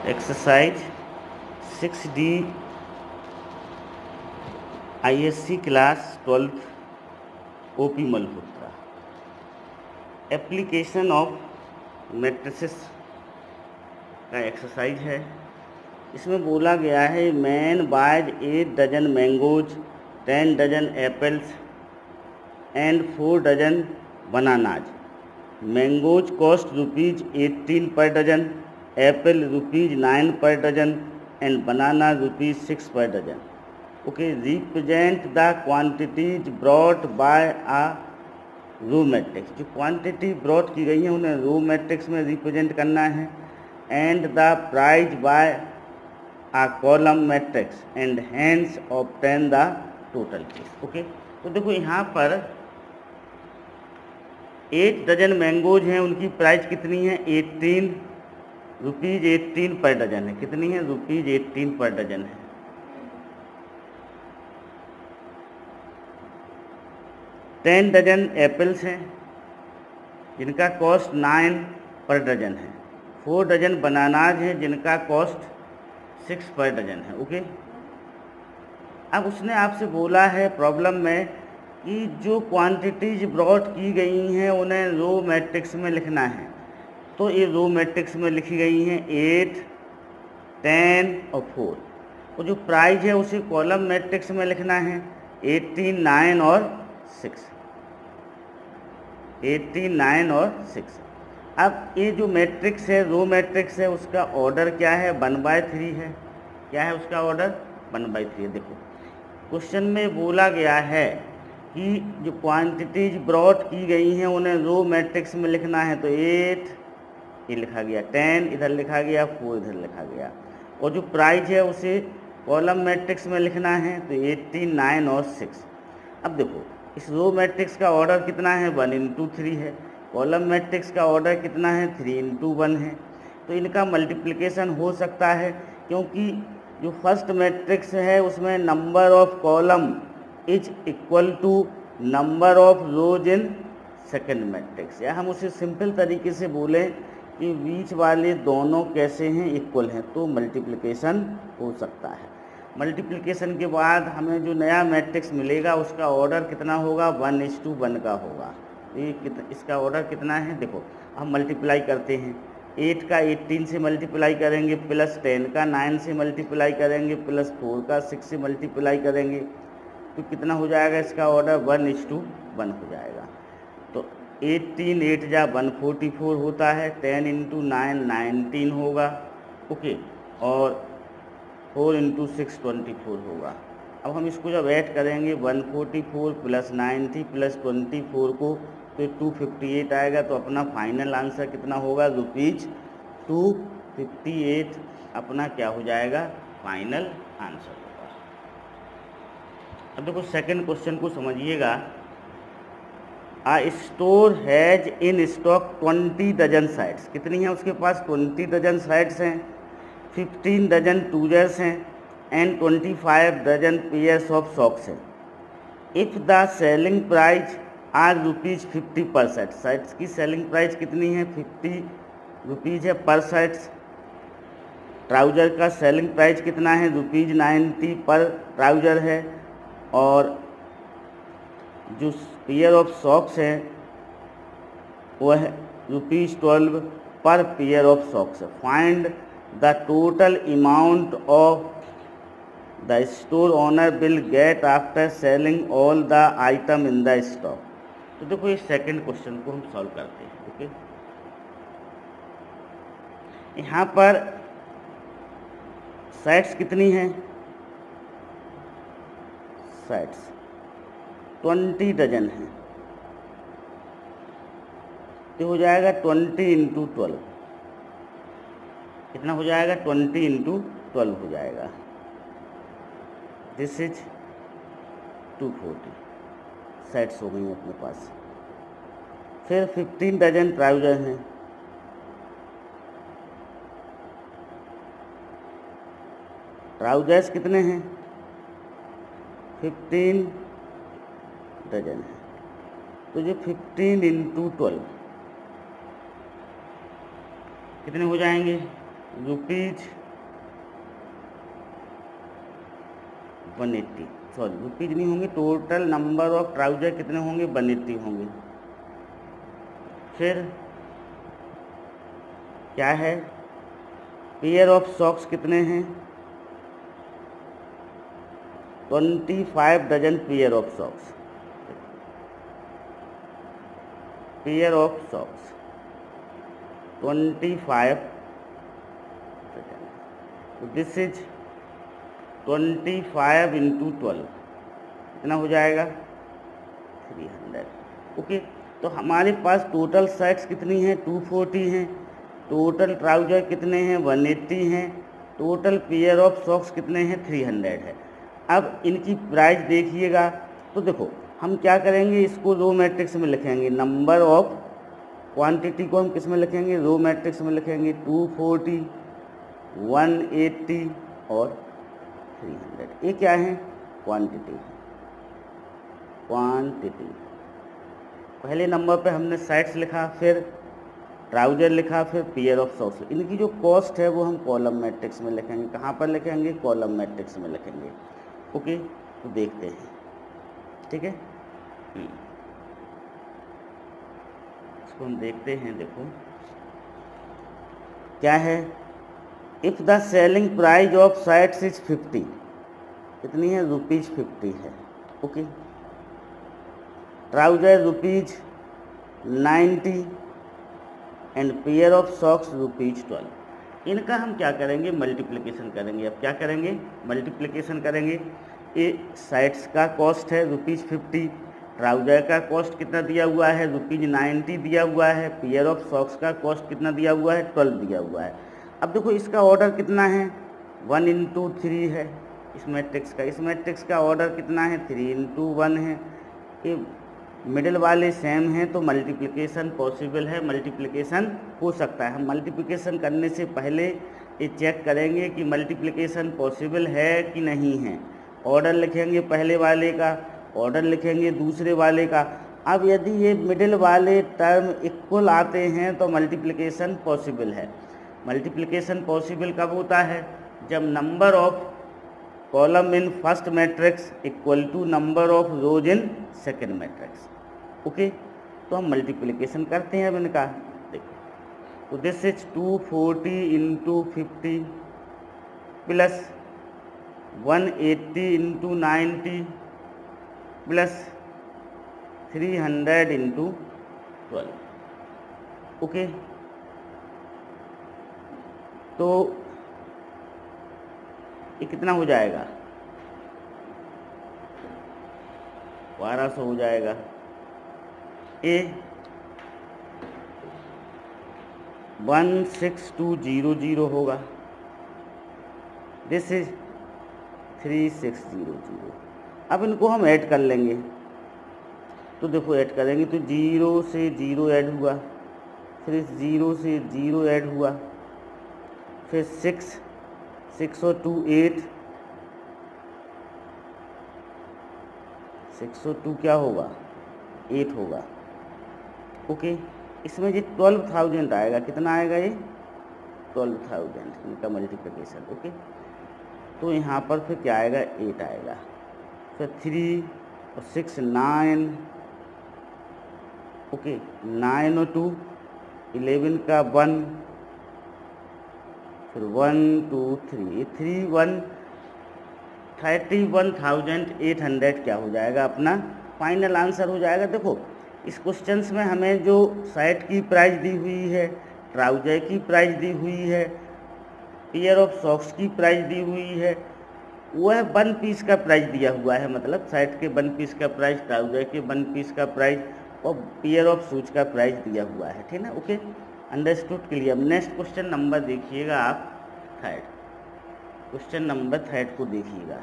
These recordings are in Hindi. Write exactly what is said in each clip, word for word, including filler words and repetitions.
Exercise six D I S C class twelfth O P Malhotra. Application of matrices का एक्सरसाइज है। इसमें बोला गया है man buys eight dozen mangoes, ten dozen apples and four dozen bananas. Mangoes cost rupees eighteen per dozen, apple rupees nine per dozen and banana rupees six per dozen. Okay, represent the quantities brought by a row matrix. जो क्वांटिटी ब्रॉट की गई है उन्हें रो मैट्रिक्स में रिप्रेजेंट करना है। And the price by a column matrix and hence obtain the total case. Okay, तो देखो यहाँ पर एट डजन मैंगोज हैं, उनकी प्राइस कितनी है? Eighteen rupees eighteen per dozen है। कितनी है? रुपीज एटीन पर डजन है। टेन डजन एप्पल्स हैं जिनका कॉस्ट नाइन पर डजन है। फोर डजन बनानाज हैं जिनका कॉस्ट सिक्स पर डजन है। ओके, अब उसने आपसे बोला है प्रॉब्लम में कि जो क्वांटिटीज ब्रॉट की गई हैं उन्हें रो मैट्रिक्स में लिखना है। तो ये रो मैट्रिक्स में लिखी गई हैं एट, टेन और फोर। और जो प्राइस है उसे कॉलम मैट्रिक्स में लिखना है एटीन, नाइन और सिक्स। एटीन, नाइन और सिक्स। अब ये जो मैट्रिक्स है, रो मैट्रिक्स है, उसका ऑर्डर क्या है? वन बाय थ्री है। क्या है उसका ऑर्डर? वन बाय थ्री है। देखो क्वेश्चन में बोला गया है कि जो क्वांटिटीज ब्रॉट की गई हैं उन्हें रो मैट्रिक्स में लिखना है। तो एट ये लिखा गया, टेन इधर लिखा गया, फोर इधर लिखा गया। और जो प्राइस है उसे कॉलम मैट्रिक्स में लिखना है। तो एटीन, नाइन और सिक्स। अब देखो इस रो मैट्रिक्स का ऑर्डर कितना है? वन इंटू थ्री है। कॉलम मैट्रिक्स का ऑर्डर कितना है? थ्री इंटू वन है। तो इनका मल्टीप्लिकेशन हो सकता है क्योंकि जो फर्स्ट मैट्रिक्स है उसमें number of column is equal to number of rows in second matrix. या हम उसे सिंपल तरीके से बोलें कि बीच वाले दोनों कैसे हैं? इक्वल हैं, तो मल्टीप्लिकेशन हो सकता है। मल्टीप्लिकेशन के बाद हमें जो नया मैट्रिक्स मिलेगा उसका ऑर्डर कितना होगा? वन इज टू वन का होगा। ये कितना, इसका ऑर्डर कितना है? देखो हम मल्टीप्लाई करते हैं। एट का एटीन से मल्टीप्लाई करेंगे, प्लस टेन का नाइन से मल्टीप्लाई करेंगे, प्लस फोर का सिक्स से मल्टीप्लाई करेंगे, तो कितना हो जाएगा? इसका order one is to one हो जाएगा। तो एटीन एट जा वन फोर्टी फोर होता है। टेन इंटू नाइन नाइनटीन होगा। ओके, और four into six twenty four होगा। अब हम इसको जब ऐड करेंगे one forty four plus ninety plus twenty four को तो टू फिफ्टी एट आएगा। तो अपना फाइनल आंसर कितना होगा? रुपीज टू फिफ्टी एट अपना क्या हो जाएगा? फाइनल आंसर होगा। अब देखो सेकंड क्वेश्चन को समझिएगा। A store has in stock twenty dozen sites. कितनी है उसके पास? ट्वेंटी डजन साइट्स हैं, फिफ्टीन डजन टूजर्स हैं and twenty five dozen pairs of socks हैं। If the selling price are rupees fifty per set. Sets की सेलिंग प्राइस कितनी है? फिफ्टी रुपीज़ है पर सेट्स। ट्राउज़र का सेलिंग प्राइस कितना है? रुपीज़ नाइन्टी पर ट्राउज़र है। और जो पेयर ऑफ सॉक्स हैं वह है rupees twelve per pair of socks. Find the total amount of the store owner will get after selling all the item in the stock. तो देखो ये सेकंड क्वेश्चन को हम सॉल्व करते हैं। ओके, यहाँ पर सेट्स कितनी हैं? सेट्स ट्वेंटी डजन है। तो हो जाएगा ट्वेंटी इंटू ट्वेल्व। कितना हो जाएगा? ट्वेंटी इंटू ट्वेल्व हो जाएगा। This is two forty sets हो गई अपने पास। फिर फिफ्टीन डजन ट्राउजर हैं। ट्राउजर्स कितने हैं? फिफ्टीन डजन है। तो ये फिफ्टीन इंटू ट्वेल्व कितने हो जाएंगे? Rupees one eighty, sorry rupees नहीं होंगे, टोटल नंबर ऑफ ट्राउजर कितने होंगे, वन एट्टी होंगे। फिर क्या है, पेयर ऑफ सॉक्स कितने हैं, twenty five dozen pair of socks, pair of socks twenty five, this is twenty five into twelve, कितना हो जाएगा, थ्री हंड्रेड। ओके, तो हमारे पास टोटल शर्ट्स कितनी हैं, टू फोर्टी हैं, टोटल ट्राउजर कितने हैं, वन एट्टी हैं, टोटल पेयर ऑफ सॉक्स कितने हैं, थ्री हंड्रेड है। अब इनकी प्राइस देखिएगा, तो देखो हम क्या करेंगे, इसको रो मैट्रिक्स में लिखेंगे, नंबर ऑफ क्वांटिटी को हम किस में लिखेंगे, रो मैट्रिक्स में लिखेंगे, टू फोर्टी, वन एट्टी और थ्री हंड्रेड। ये क्या है, क्वांटिटी, क्वांटिटी। पहले नंबर पे हमने शर्ट्स लिखा, फिर ट्राउजर लिखा, फिर पेयर ऑफ सॉक्स। इनकी जो कॉस्ट है वो हम कॉलम मैट्रिक्स में लिखेंगे। कहाँ पर लिखेंगे, कॉलम मैट्रिक्स में लिखेंगे। ओके, तो देखते हैं, ठीक है, इसको हम देखते हैं। देखो क्या है, if the selling price of shirts is fifty, कितनी है, रुपीज फिफ्टी है। Okay, trouser rupees ninety and pair of socks rupees twelve. इनका हम क्या करेंगे, मल्टीप्लिकेशन करेंगे। अब क्या करेंगे, मल्टीप्लिकेशन करेंगे। ये शर्ट्स का कॉस्ट है रुपीज फिफ्टी, ट्राउजर का कॉस्ट कितना दिया हुआ है, रुपीज नाइन्टी दिया हुआ है, पेयर ऑफ सॉक्स का कॉस्ट कितना दिया हुआ है, ट्वेल्व दिया हुआ है। अब देखो इसका ऑर्डर कितना है, वन इंटू थ्री है इस मैट्रिक्स का, इस मैट्रिक्स का ऑर्डर कितना है, थ्री इंटू वन है। ये मिडिल वाले सेम हैं तो मल्टीप्लिकेशन पॉसिबल है, मल्टीप्लिकेशन हो सकता है। हम मल्टीप्लिकेशन करने से पहले ये चेक करेंगे कि मल्टीप्लिकेशन पॉसिबल है कि नहीं है। ऑर्डर लिखेंगे पहले वाले का, ऑर्डर लिखेंगे दूसरे वाले का। अब यदि ये मिडिल वाले टर्म इक्वल आते हैं तो मल्टीप्लिकेशन पॉसिबल है। मल्टीप्लिकेशन पॉसिबल कब होता है, जब number of column in first matrix equal to number of rows in second matrix. Okay, तो हम मल्टीप्लिकेशन करते हैं। अब इनका देखो, तो this is two forty into fifty plus one eighty into ninety plus three hundred into twelve. Okay, तो ये कितना हो जाएगा, बारह सौ हो जाएगा। ए one six two zero zero होगा, this is three six zero zero. अब इनको हम ऐड कर लेंगे, तो देखो ऐड करेंगे तो जीरो से जीरो ऐड हुआ, फिर इस जीरो से जीरो ऐड हुआ, फिर सिक्स सिक्स और टू एट, सिक्स और टू क्या होगा, एट होगा। ओके, इसमें ये ट्वेल्व थाउजेंड आएगा, कितना आएगा ये, ट्वेल्व थाउजेंड इनका मल्टीप्लिकेशन। ओके, तो यहाँ पर फिर क्या आएगा, एट आएगा, फिर थ्री और सिक्स नाइन। ओके, नाइन और टू इलेवन का वन, फिर one two three, three one thirty one thousand eight hundred क्या हो जाएगा, अपना फाइनल आंसर हो जाएगा। देखो इस क्वेश्चंस में हमें जो शर्ट की प्राइस दी हुई है, ट्राउजर की प्राइस दी हुई है, पेयर ऑफ सॉक्स की प्राइस दी हुई है, वह वन पीस का प्राइस दिया हुआ है। मतलब शर्ट के वन पीस का प्राइस, ट्राउजर के वन पीस का प्राइस और पेयर ऑफ शूज का प्राइस दिया हुआ है। ठीक है, okay, understood, clear. Next question number देखिएगा आप, थर्ड क्वेश्चन नंबर थर्ड को देखिएगा।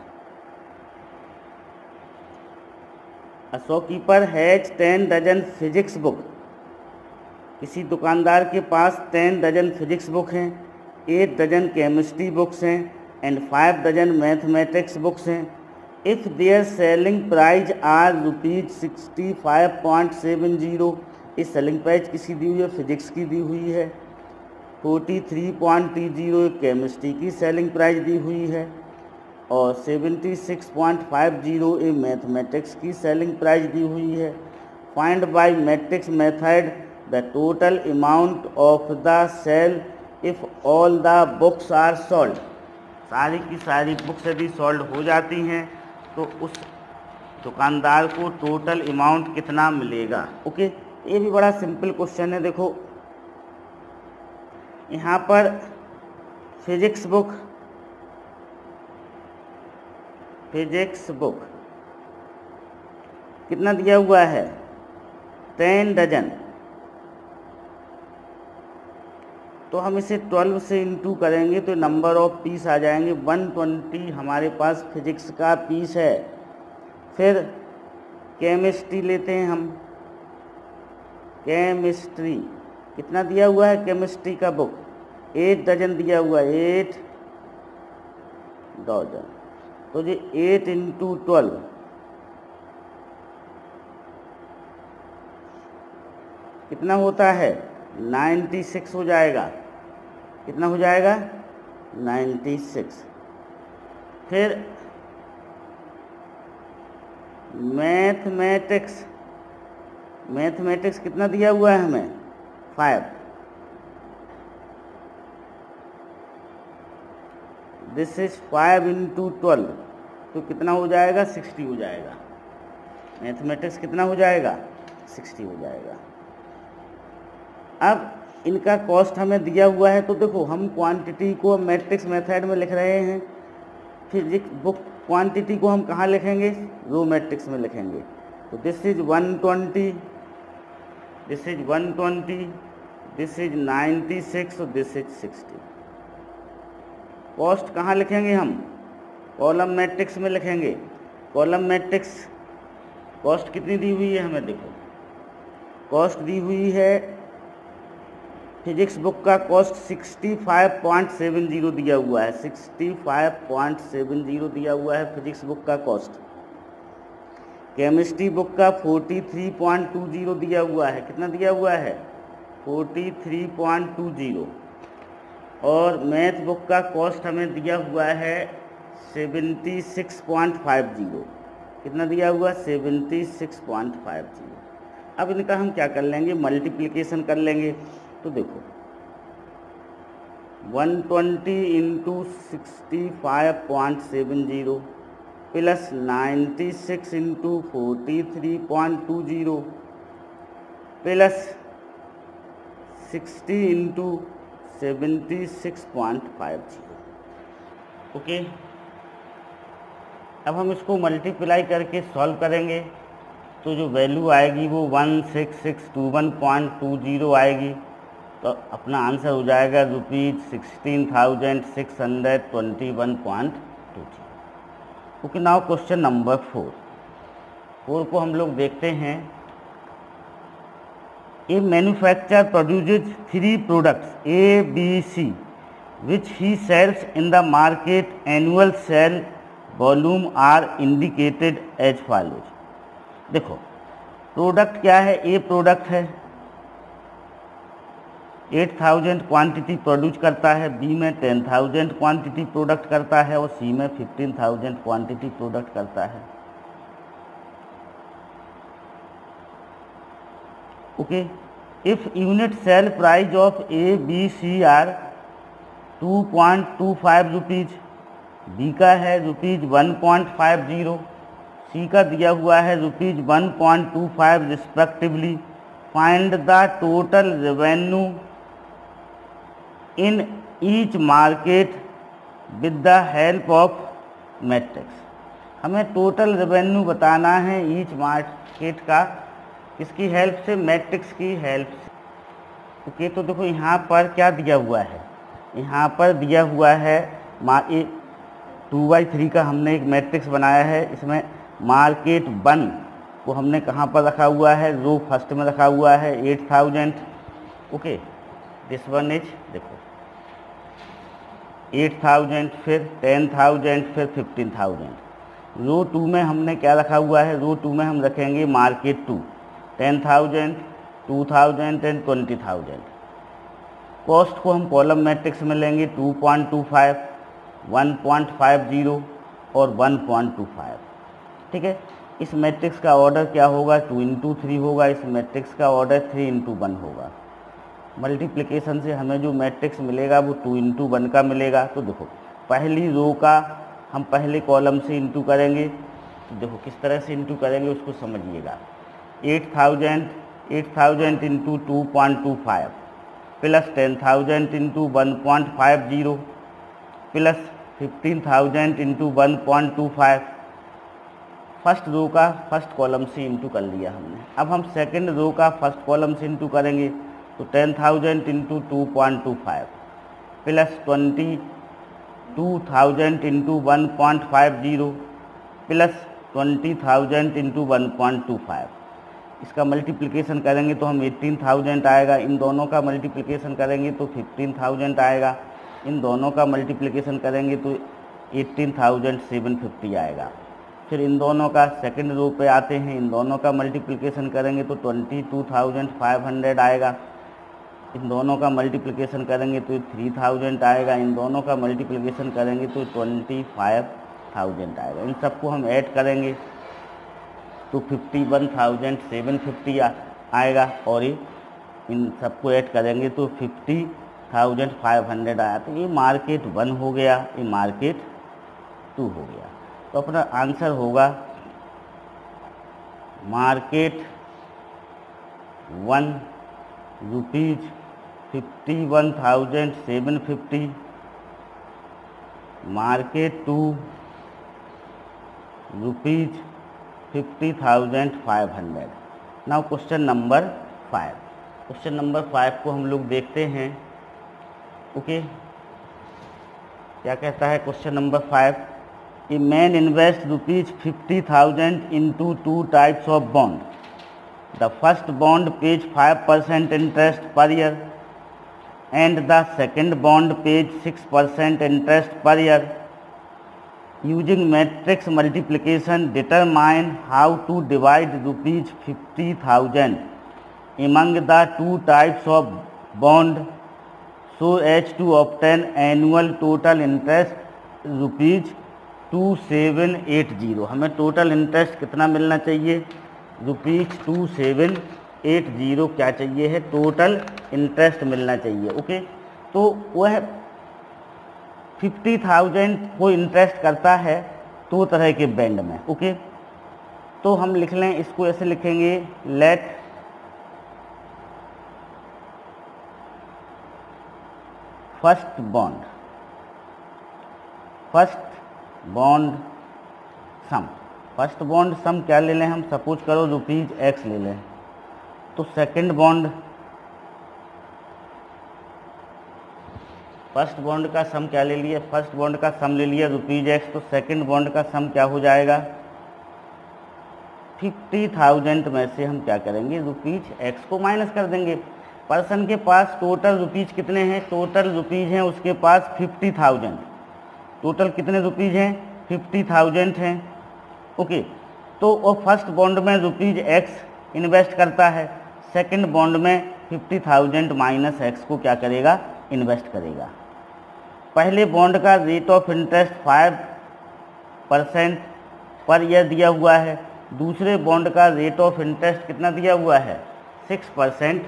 A shopkeeper has ten dozen physics book, किसी दुकानदार के पास टेन डजन फिजिक्स बुक हैं, एट डजन केमिस्ट्री बुक्स हैं and five dozen mathematics books हैं। If there selling price are rupees sixty five point seven zero, इस सेलिंग प्राइस किसी दी हुई है, फिजिक्स की दी हुई है। Forty three point three zero chemistry की सेलिंग प्राइस दी हुई है और seventy six point five zero a mathematics की सेलिंग प्राइस दी हुई है। Find by matrix method the total amount of the sale if all the books are sold. सारी की सारी बुक्स यदि सोल्ड हो जाती हैं तो उस दुकानदार को टोटल अमाउंट कितना मिलेगा। ओके, ये भी बड़ा सिंपल क्वेश्चन है। देखो यहाँ पर फिजिक्स बुक फिजिक्स बुक कितना दिया हुआ है, टेन डजन। तो हम इसे ट्वेल्व से इंटू करेंगे तो नंबर ऑफ पीस आ जाएंगे। वन ट्वेंटी हमारे पास फिजिक्स का पीस है। फिर केमिस्ट्री लेते हैं हम। केमिस्ट्री कितना दिया हुआ है, केमिस्ट्री का बुक एट डजन दिया हुआ है, एट डजन। तो ये एट इंटू ट्वेल्व कितना होता है, नाइन्टी सिक्स हो जाएगा। कितना हो जाएगा, नाइन्टी सिक्स। फिर मैथमेटिक्स मैथमेटिक्स कितना दिया हुआ है हमें, five. This is five into twelve तो कितना हो जाएगा, सिक्सटी हो जाएगा। मैथमेटिक्स कितना हो जाएगा, सिक्सटी हो जाएगा। अब इनका कॉस्ट हमें दिया हुआ है तो देखो हम क्वांटिटी को मैट्रिक्स मेथड में लिख रहे हैं। फिजिक्स बुक क्वांटिटी को हम कहाँ लिखेंगे, रो मैट्रिक्स में लिखेंगे। तो this is one twenty, this is one twenty, this is ninety six और दिस इज सिक्सटी। कॉस्ट कहाँ लिखेंगे हम, कॉलम मैट्रिक्स में लिखेंगे। कॉलम मैट्रिक्स कॉस्ट कितनी दी हुई है हमें, देखो कॉस्ट दी हुई है फिजिक्स बुक का cost sixty five point seven zero दिया हुआ है। Sixty five point seven zero दिया हुआ है फिजिक्स बुक का कॉस्ट। केमिस्ट्री बुक का forty three point two zero दिया हुआ है। कितना दिया हुआ है, forty three point two zero. और मैथ बुक का कॉस्ट हमें दिया हुआ है seventy six point five zero. कितना दिया हुआ, seventy six point five zero. अब इनका हम क्या कर लेंगे, मल्टीप्लिकेशन कर लेंगे। तो देखो one twenty into sixty five point seven zero plus ninety six into forty three point two zero plus sixty into seventy six point five zero. Okay, अब हम इसको मल्टीप्लाई करके सॉल्व करेंगे तो जो वैल्यू आएगी वो one six six two one point two zero आएगी। तो अपना आंसर हो जाएगा rupees sixteen thousand six hundred twenty one point two zero. Okay, now question number four. Four को हम लोग देखते हैं। A manufacture produces three products A B C which he sells in the market. Annual sale volume are indicated as follows. देखो प्रोडक्ट क्या है, ए प्रोडक्ट है, एट थाउजेंड क्वांटिटी प्रोड्यूस करता है, बी में टेन थाउजेंड क्वांटिटी प्रोडक्ट करता है और सी में फिफ्टीन थाउजेंड क्वांटिटी प्रोडक्ट करता है। Okay, if unit sale price of A B C are two point two five rupees, B का है rupees one point five zero, C का दिया हुआ है rupees one point two five respectively. Find the total revenue in each market with the help of matrix. हमें टोटल रेवेन्यू बताना है ईच मार्केट का, किसकी हेल्प से, मैट्रिक्स की हेल्प से। ओके, तो देखो यहाँ पर क्या दिया हुआ है, यहाँ पर दिया हुआ है मा ए टू बाई थ्री का हमने एक मैट्रिक्स बनाया है। इसमें मार्केट वन को हमने कहाँ पर रखा हुआ है, रो फर्स्ट में रखा हुआ है eight thousand. Okay, this one is देखो एट थाउजेंड, फिर टेन थाउजेंड, फिर फिफ्टीन थाउजेंड। रो टू में हमने क्या रखा हुआ है, रो टू में हम रखेंगे market two, ten thousand, two thousand and twenty thousand. Cost को हम कॉलम मैट्रिक्स में लेंगे two point two five, one point five zero और वन पॉइंट टू फाइव। ठीक है, इस मैट्रिक्स का ऑर्डर क्या होगा, टू इंटू थ्री होगा। इस मैट्रिक्स का ऑर्डर थ्री इंटू वन होगा। मल्टीप्लिकेशन से हमें जो मैट्रिक्स मिलेगा वो टू इंटू वन का मिलेगा। तो देखो पहली रो का हम पहले कॉलम से इंटू करेंगे। तो देखो किस तरह से इंटू करेंगे उसको समझिएगा। Eight thousand eight thousand into two point two five plus ten thousand into one point five zero plus fifteen thousand into one point two five. First row का फर्स्ट कॉलम से इंटू कर लिया हमने। अब हम सेकंड रो का फर्स्ट कॉलम से इंटू करेंगे। तो ten thousand into two point two five plus twenty two thousand into one point five zero plus twenty thousand into one point two five. इसका मल्टीप्लिकेशन करेंगे तो हम एटीन थाउजेंड आएगा। इन दोनों का मल्टीप्लिकेशन करेंगे तो फिफ्टीन थाउजेंड आएगा। इन दोनों का मल्टीप्लिकेशन करेंगे तो एटीन थाउजेंड सेवन फिफ्टी आएगा। फिर इन दोनों का सेकंड रो पे आते हैं, इन दोनों का मल्टीप्लिकेशन करेंगे तो twenty two thousand five hundred आएगा। इन दोनों का मल्टीप्लिकेशन करेंगे तो थ्री थाउजेंड आएगा। इन दोनों का मल्टीप्लिकेशन करेंगे तो ट्वेंटी फाइव थाउजेंड आएगा। इन सबको हम ऐड करेंगे तो fifty one thousand seven fifty आएगा और ये इन सबको ऐड करेंगे तो फिफ्टी थाउजेंड फाइव हंड्रेड आया। तो ये मार्केट वन हो गया, ये मार्केट टू हो गया। तो अपना आंसर होगा market one rupees fifty one thousand seven fifty, market two rupees fifty thousand five hundred. Now question number five. Question number five को हम लोग देखते हैं। ओके, क्या कहता है question number five? A man invest rupees fifty thousand into two types of bond. The first bond pays five percent interest per year and the second bond pays six percent interest per year. Using matrix multiplication, determine how to divide rupees fifty thousand among the two types of bond so as to obtain annual total interest rupees two seven eight zero. हमें टोटल इंटरेस्ट कितना मिलना चाहिए? Rupees two seven eight zero क्या चाहिए है? टोटल इंटरेस्ट मिलना चाहिए। ओके, तो वह फिफ्टी थाउजेंड को इंटरेस्ट करता है दो तरह के बैंड में। ओके, तो हम लिख लें, इसको ऐसे लिखेंगे, let first bond first bond sum. First bond sum क्या ले लें हम? सपोज करो रुपीज एक्स ले लें। तो सेकंड बॉन्ड फर्स्ट बॉन्ड का सम क्या ले लिया? फर्स्ट बॉन्ड का सम ले लिया रुपीज एक्स। तो सेकंड बॉन्ड का सम क्या हो जाएगा? फिफ्टी थाउजेंड में से हम क्या करेंगे? रुपीज एक्स को माइनस कर देंगे। पर्सन के पास टोटल रुपीज कितने हैं? टोटल रुपीज हैं उसके पास फिफ्टी थाउजेंड। टोटल कितने रुपीज हैं? फिफ्टी थाउजेंड हैं। ओके, तो वो फर्स्ट बॉन्ड में रुपीज एक्स इन्वेस्ट करता है, सेकंड बॉन्ड में फिफ्टी थाउजेंड माइनस एक्स को क्या करेगा? इन्वेस्ट करेगा। पहले बॉन्ड का rate of interest five percent per year दिया हुआ है। दूसरे बॉन्ड का रेट ऑफ इंटरेस्ट कितना दिया हुआ है? Six percent.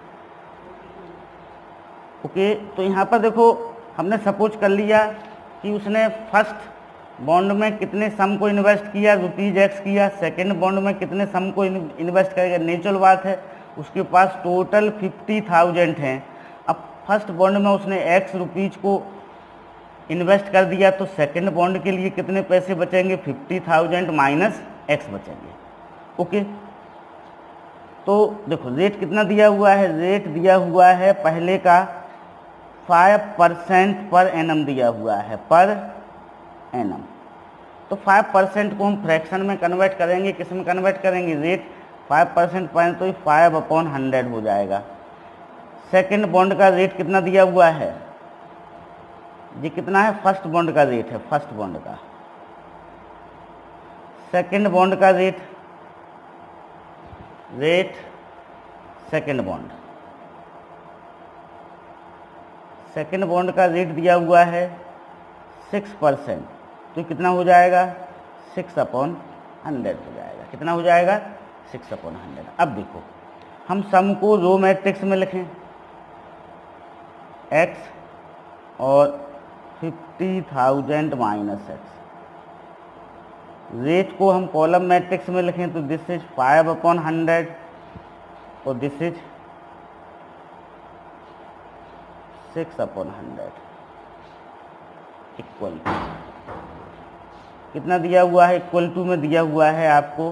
ओके, तो यहाँ पर देखो हमने सपोज कर लिया कि उसने फर्स्ट बॉन्ड में कितने सम को इन्वेस्ट किया? रुपीज एक्स किया। सेकेंड बॉन्ड में कितने सम को इन्वेस्ट करेगा? नेचुरल बात है, उसके पास टोटल फिफ्टी थाउजेंड हैं। अब फर्स्ट बॉन्ड में उसने एक्स रुपीज को इन्वेस्ट कर दिया, तो सेकंड बॉन्ड के लिए कितने पैसे बचेंगे? फिफ्टी थाउजेंड माइनस एक्स बचेंगे। ओके, तो देखो रेट कितना दिया हुआ है? रेट दिया हुआ है पहले का फाइव परसेंट पर एनम दिया हुआ है, पर एनम। तो फाइव परसेंट को हम फ्रैक्शन में कन्वर्ट करेंगे, किस में कन्वर्ट करेंगे? रेट फाइव परसेंट पर, तो फाइव अपॉन हंड्रेड हो जाएगा। सेकंड बॉन्ड का रेट कितना दिया हुआ है? ये कितना है? फर्स्ट बॉन्ड का रेट है, फर्स्ट बॉन्ड का। सेकंड बॉन्ड का rate rate second bond second bond का रेट दिया हुआ है सिक्स परसेंट, तो कितना हो जाएगा सिक्स अपॉन हंड्रेड हो जाएगा। कितना हो जाएगा सिक्स अपॉन हंड्रेड। अब देखो हम सम को रो मैट्रिक्स में लिखें, एक्स और fifty thousand minus x. Rate को हम कॉलम मैट्रिक्स में लिखें तो this is five upon hundred और this is six upon hundred equal to कितना दिया हुआ है, इक्वल टू में दिया हुआ है आपको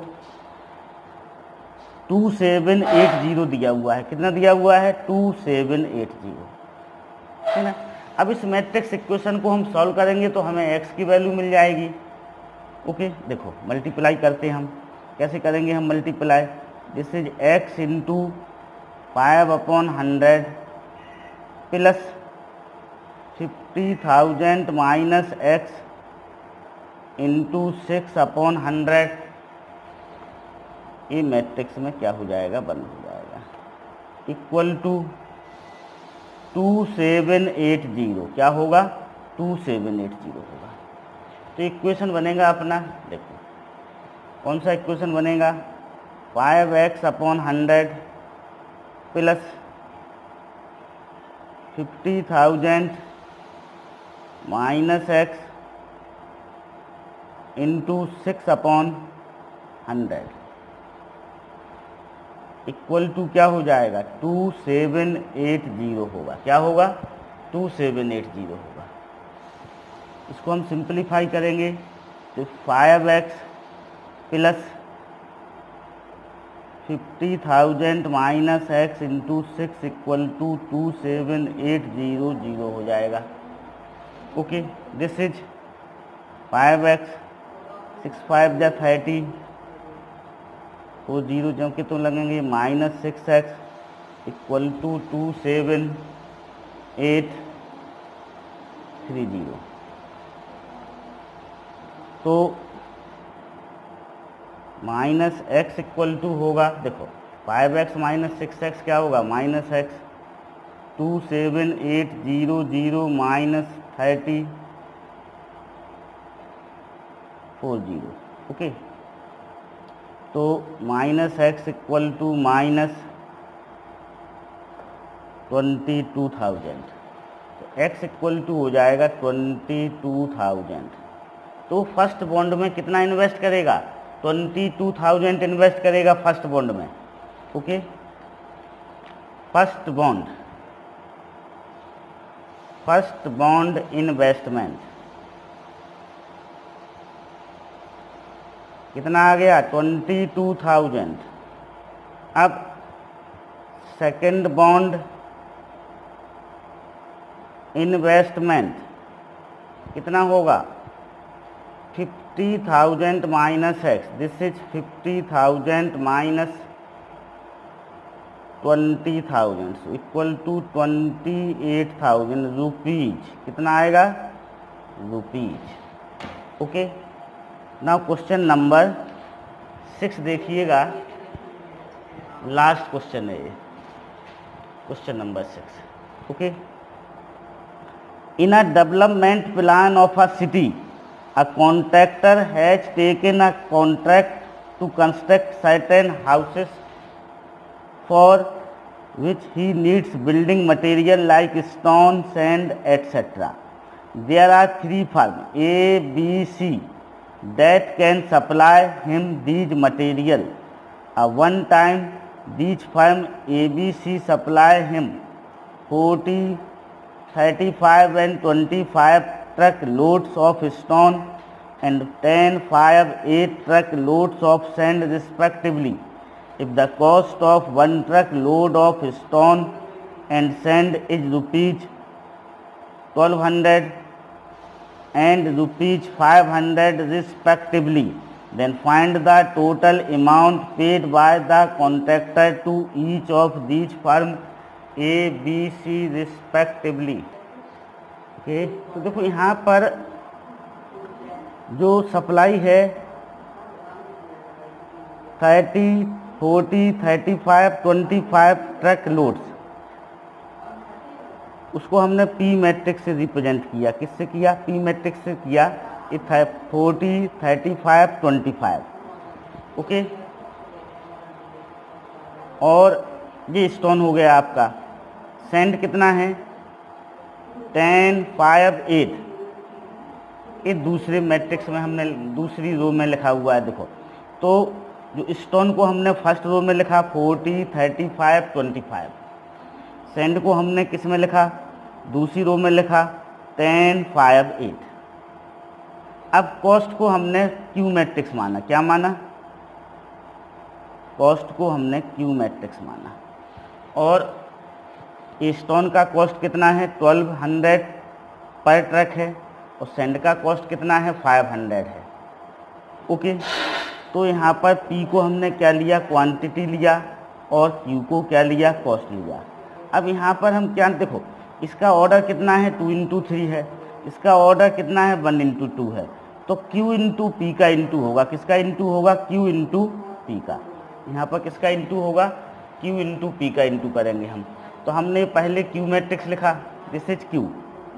टू सेवन एट जीरो दिया हुआ है। कितना दिया हुआ है टू सेवन एट जीरो, है ना। अब इस मैट्रिक्स इक्वेशन को हम सॉल्व करेंगे तो हमें x की वैल्यू मिल जाएगी। ओके, देखो मल्टीप्लाई करते हैं हम। कैसे करेंगे हम multiply, this is x into five upon hundred plus fifty thousand minus x into six upon hundred. ये मैट्रिक्स में क्या हो जाएगा, वन हो जाएगा, equal to two seven eight zero. क्या होगा टू सेवन एट जीरो होगा। तो इक्वेशन बनेगा अपना, देखो कौन सा इक्वेशन बनेगा, five x upon hundred plus fifty thousand minus x into six upon hundred equal to क्या हो जाएगा टू सेवन एट जीरो होगा। क्या होगा टू सेवन एट जीरो होगा। इसको हम सिंप्लीफाई करेंगे तो five x plus fifty thousand minus x into six equal to two seven eight zero zero हो जाएगा। Okay, this is five x, six five जा थर्टी, वो जीरो जम के तो लगेंगे minus six x equal to two seven eight three zero. तो माइनस एक्स इक्वल टू होगा, देखो five x minus six x क्या होगा minus x, two seven eight zero zero minus thirty four zero. Okay, तो minus x equal to minus twenty two thousand, तो एक्स इक्वल टू हो जाएगा ट्वेंटी टू थाउजेंड। तो फर्स्ट बॉन्ड में कितना इन्वेस्ट करेगा, ट्वेंटी टू थाउजेंड इन्वेस्ट करेगा फर्स्ट बॉन्ड में। Okay, first bond, first bond investment कितना आ गया ट्वेंटी टू थाउजेंड। अब सेकेंड बॉन्ड इन्वेस्टमेंट कितना होगा fifty thousand minus x, this is fifty thousand minus twenty thousand equal to twenty eight thousand rupees. कितना आएगा rupees. Okay, now question number six देखिएगा, लास्ट क्वेश्चन है ये, question number six. Okay, in a development plan of a city a contractor has taken a contract to construct certain houses for which he needs building material like stone, sand, et cetera. There are three firms A, B, C that can supply him these material. Uh, one time these firms A, B, C supply him forty, thirty-five and twenty-five truck loads of stone and ten, five, eight truck loads of sand respectively. If the cost of one truck load of stone and sand is rupees twelve hundred and rupees five hundred respectively, then find the total amount paid by the contractor to each of these firms A, B, C respectively. Okay, तो देखो यहाँ पर जो सप्लाई है thirty, forty, thirty five, twenty five truck loads, उसको हमने पी मैट्रिक्स से रिप्रेजेंट किया। किससे किया? पी मैट्रिक्स से किया। ये forty, thirty five, twenty five, okay. और ये स्टोन हो गया आपका। सेंड कितना है? Ten, five, eight. ये दूसरे मैट्रिक्स में हमने दूसरी रो में लिखा हुआ है, देखो। तो जो स्टोन को हमने फर्स्ट रो में लिखा forty, thirty five, twenty five. Sand को हमने किस में लिखा? दूसरी रो में लिखा टेन, फाइव, एट। अब कॉस्ट को हमने क्यू मैट्रिक्स माना। क्या माना? कॉस्ट को हमने क्यू मैट्रिक्स माना। और स्टोन का कॉस्ट कितना है? ट्वेल्व हंड्रेड पर ट्रक है। और सेंड का कॉस्ट कितना है? फाइव हंड्रेड है, ओके। तो यहाँ पर P को हमने क्या लिया? क्वांटिटी लिया। और Q को क्या लिया? कॉस्ट लिया। अब यहाँ पर हम क्या देखो, इसका ऑर्डर कितना है? टू इंटू थ्री है। इसका ऑर्डर कितना है? वन इंटू टू है। तो Q इंटू पी का इंटू होगा। किसका इंटू होगा? Q इंटू पी का। यहाँ पर किसका इंटू होगा? Q इंटू पी का इंटू करेंगे हम। तो हमने पहले Q मैट्रिक्स लिखा, दिस इज Q,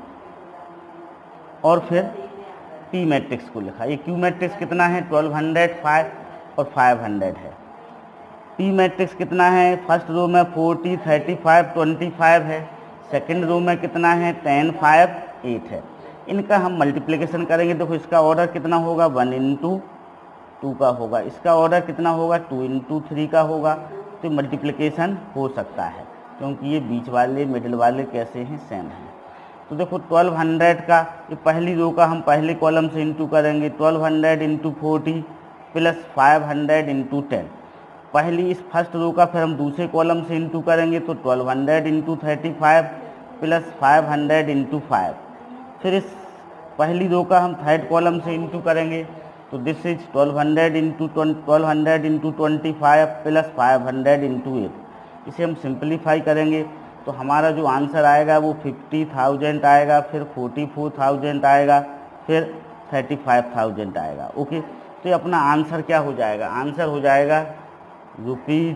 और फिर P मैट्रिक्स को लिखा। ये Q मैट्रिक्स कितना है? ट्वेल्व हंड्रेड, फाइव और फाइव हंड्रेड है। P मैट्रिक्स कितना है? फर्स्ट रो में forty, thirty five, twenty five है। सेकंड रो में कितना है? टेन, फाइव, एट है। इनका हम मल्टीप्लिकेशन करेंगे। देखो इसका ऑर्डर कितना होगा? वन इंटू टू का होगा। इसका ऑर्डर कितना होगा? टू इंटू थ्री का होगा। तो मल्टीप्लिकेशन हो सकता है, क्योंकि ये बीच वाले मिडिल वाले कैसे हैं? सेम हैं। तो देखो ट्वेल्व हंड्रेड का, ये पहली रो का हम पहले कॉलम से इंटू करेंगे। Twelve hundred into forty plus five hundred into ten. पहली इस फर्स्ट रो का फिर हम दूसरे कॉलम से इंटू करेंगे। तो twelve hundred into thirty five plus five hundred into five. फिर इस पहली रो का हम थर्ड कॉलम से इंटू करेंगे। तो this is twelve hundred into twelve hundred into twenty five plus five hundred into eight. इसे हम सिंप्लीफाई करेंगे तो हमारा जो आंसर आएगा वो फिफ्टी थाउजेंड आएगा, फिर फोर्टी फोर थाउजेंड आएगा, फिर थर्टी फाइव थाउजेंड आएगा, ओके। तो ये अपना आंसर क्या हो जाएगा? आंसर हो जाएगा rupees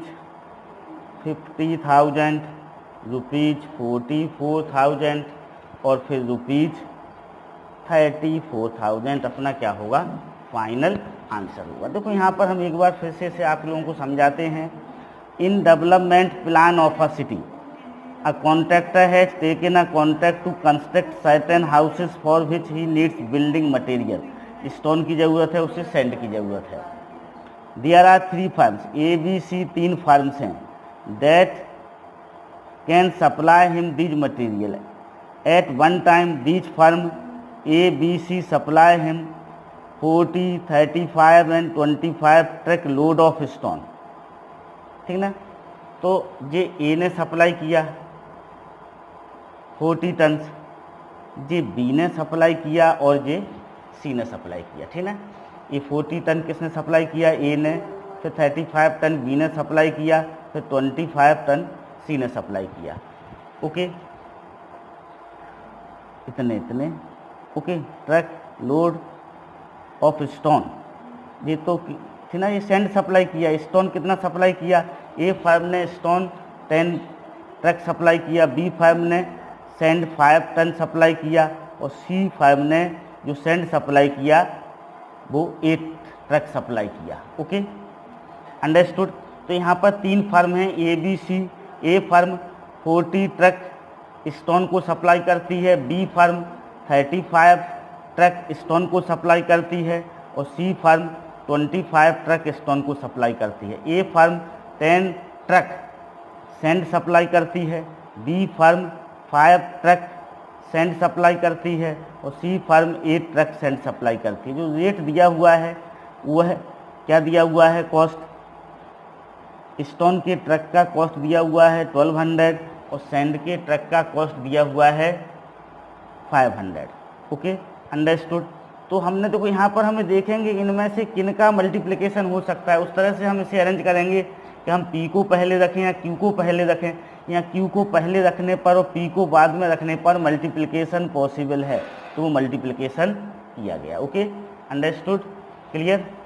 fifty thousand, rupees forty four thousand और फिर रुपीज थर्टी फोर थाउजेंड अपना क्या होगा? फाइनल आंसर होगा। देखो यहाँ पर हम एक बार फिर से से आप लोगों को समझाते हैं। In development plan of a city, a contractor has taken a contract to construct certain houses for which he needs building material. Stone की ज़रूरत है, उससे सैंड की ज़रूरत है। There are three firms, A B C, तीन फर्म्स हैं, that can supply him these material. At one time these firm A B C supply him forty, thirty five and twenty five truck load of stone, ठीक ना। तो ये ए ने सप्लाई किया फोर्टी टन्स, ये बी ने सप्लाई किया और ये सी ने सप्लाई किया, ठीक ना। ये फोर्टी टन किसने सप्लाई किया? ए ने। फिर थर्टी फाइव टन बी ने सप्लाई किया, फिर ट्वेंटी फाइव टन सी ने सप्लाई किया, ओके। इतने इतने okay truck load of stone, ये तो थी ना। ये सैंड सप्लाई किया। स्टोन कितना सप्लाई किया? ए फर्म ने स्टोन टेन ट्रक सप्लाई किया, बी फर्म ने सैंड फाइव टन सप्लाई किया और सी फर्म ने जो सैंड सप्लाई किया वो एट ट्रक सप्लाई किया, ओके, अंडरस्टूड। तो यहाँ पर तीन फर्म हैं A B C. A firm forty truck stone को सप्लाई करती है, B firm thirty five truck stone को सप्लाई करती है और C firm twenty five truck stone को सप्लाई करती है। A firm ten truck sand supply करती है, B firm five truck sand supply करती है और C firm eight truck sand supply करती है। जो रेट दिया हुआ है वह क्या दिया हुआ है? कॉस्ट, स्टोन के ट्रक का कॉस्ट दिया हुआ है ट्वेल्व हंड्रेड और सैंड के ट्रक का कॉस्ट दिया हुआ है फाइव हंड्रेड, ओके, अंडरस्टूड। तो हमने देखो यहाँ पर हमें देखेंगे इनमें से किन का मल्टीप्लिकेशन हो सकता है, उस तरह से हम इसे अरेंज करेंगे कि हम P को पहले रखें या Q को पहले रखें, या Q को पहले रखने पर और P को बाद में रखने पर मल्टीप्लिकेशन पॉसिबल है, तो वो मल्टीप्लिकेशन किया गया, ओके, अंडरस्टूड, क्लियर।